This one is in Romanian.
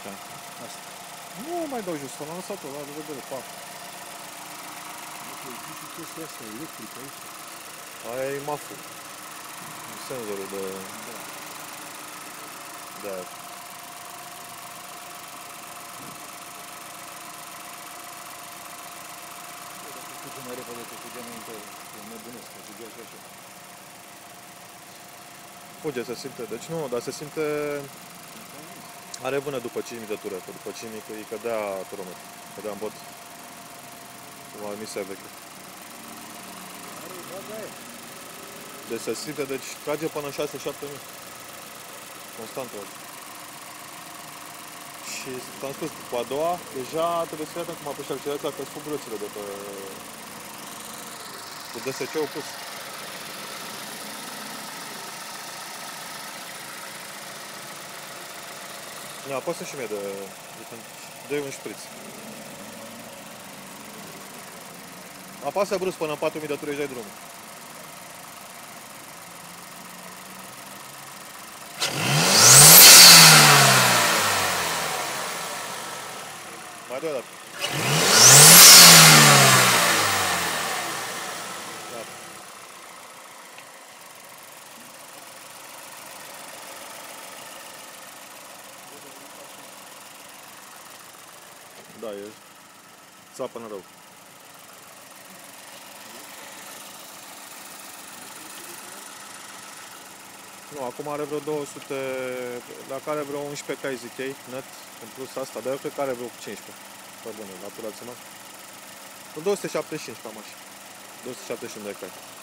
Da. Asta. Nu mai dau jos, am lăsat-o, la revedere, pa. Nu știu chestia asta electrică aici. Aia e MAF-ul. Senzorul de... Da. de aer. Dacă fuge mai repede, că fugea înainte, eu nebunesc, că fugea și așa. Fuge, se simte. Deci nu, dar se simte... Are vână după 5.000 de ture, că după 5.000 îi cădea turometrul. Cădea în bot. Cum a emisea veche. Are o bază aia. Deci se simte, deci trage până în 6-7.000. Constant trage. Și ți-am spus, cu a doua, deja trebuie să fii atent cum apeși accelerația, că sfug brățile de pe... cu DSC-ul pus. Ia, apasă și mie de un șpriț. Apasă brusc până în 4.000 de ture și dai drumul. Mai doi odată. Gata. Da, e țapă în rău. Nu, acum are vreo 200, dacă are vreo 11 cai, zic ei, net, în plus asta, dar eu cred că are vreo 15. Pe bune, naturațional. 275 cam așa. 275 de cai.